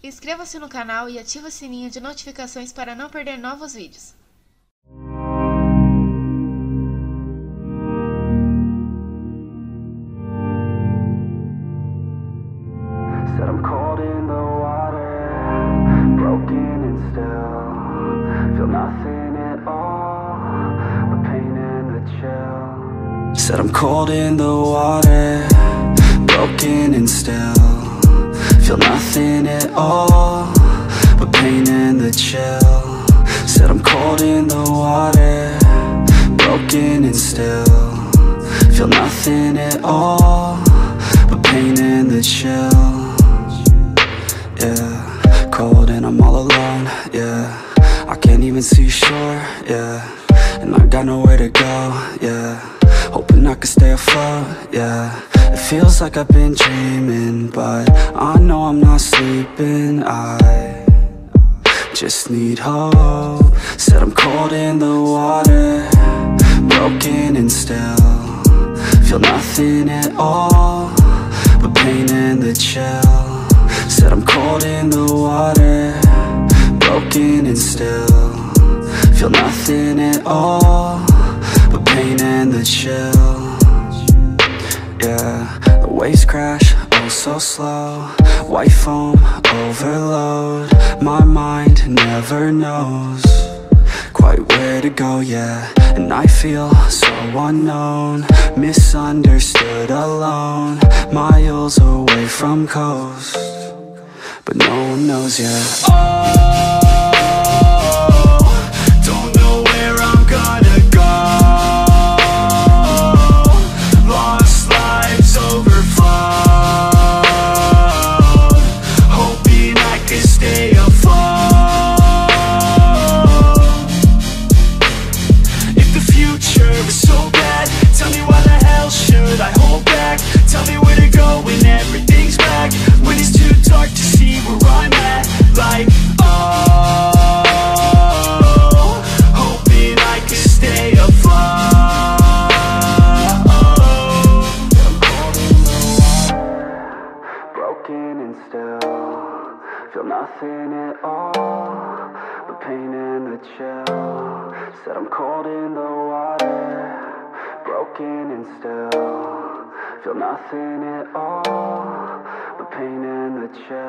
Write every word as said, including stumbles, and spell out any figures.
Inscreva-se no canal e ative o sininho de notificações para não perder novos vídeos. Said I'm cold in the water, broken and still, feel nothing at all, but pain and the chill. Said I'm cold in the water, broken and still, feel nothing at all, but pain and the chill. Said I'm cold in the water, broken and still, feel nothing at all, but pain and the chill. Yeah, cold and I'm all alone, yeah, I can't even see shore, yeah, and I got nowhere to go, yeah, hoping I can stay afloat, yeah. It feels like I've been dreaming, but I know I'm not sleeping. I just need hope. Said I'm cold in the water, broken and still, feel nothing at all, but pain and the chill. Said I'm cold in the water, broken and still, feel nothing at all, but pain and the chill. Yeah, the waves crash, oh so slow, white foam overload. My mind never knows quite where to go, yeah, and I feel so unknown, misunderstood, alone, miles away from coast, but no one knows yet. Oh, don't know where I'm gonna go. Lost lives overflowed, hoping I can stay afloat. If the future is so bad, tell me why the hell should I hold back? Tell me where to go when everything's back, when it's too dark to see where I'm at. Like, oh, hoping I can stay afloat. Broken and still, feel nothing at all, but pain and the chill. Said I'm cold in the water, broken and still, feel nothing at all, but pain and the chill.